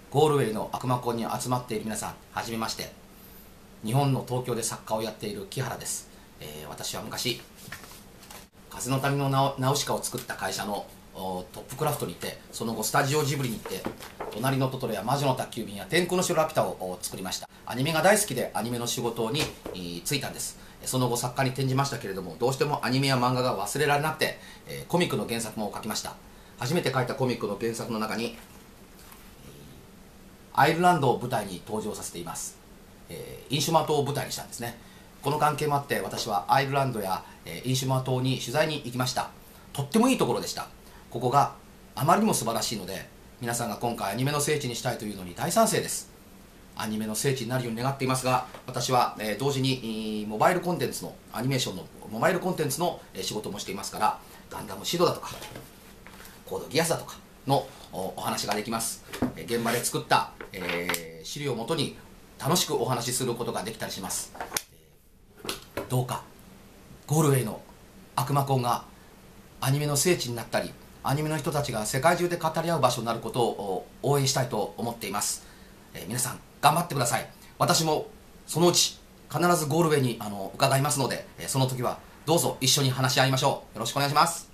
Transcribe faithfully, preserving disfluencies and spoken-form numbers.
ゴールウェイの悪魔コンに集まっている皆さん、はじめまして。日本の東京で作家をやっている木原です。えー、私は昔風の谷のナウナウシカを作った会社のトップクラフトに行って、その後スタジオジブリに行って隣のトトロや魔女の宅急便や天空の城ラピュタを作りました。アニメが大好きでアニメの仕事に就いたんです。その後作家に転じましたけれども、どうしてもアニメや漫画が忘れられなくて、えー、コミックの原作も書きました。初めて書いたコミックの原作の中にアイルランドを舞台に登場させています。えー、インシュマ島を舞台にしたんですね。この関係もあって私はアイルランドや、えー、インシュマ島に取材に行きました。とってもいいところでした。ここがあまりにも素晴らしいので、皆さんが今回アニメの聖地にしたいというのに大賛成です。アニメの聖地になるように願っていますが、私は、えー、同時にモバイルコンテンツのアニメーションのモバイルコンテンツの、えー、仕事もしていますから、ガンダムシドだとかコードギアスだとかのお話ができます。えー、現場で作った、えー、資料をもとに楽しくお話しすることができたりします。えー、どうかゴールウェイの悪魔コンがアニメの聖地になったり、アニメの人たちが世界中で語り合う場所になることを応援したいと思っています。えー、皆さん頑張ってください。私もそのうち必ずゴールウェイにあの伺いますので、えー、その時はどうぞ一緒に話し合いましょう。よろしくお願いします。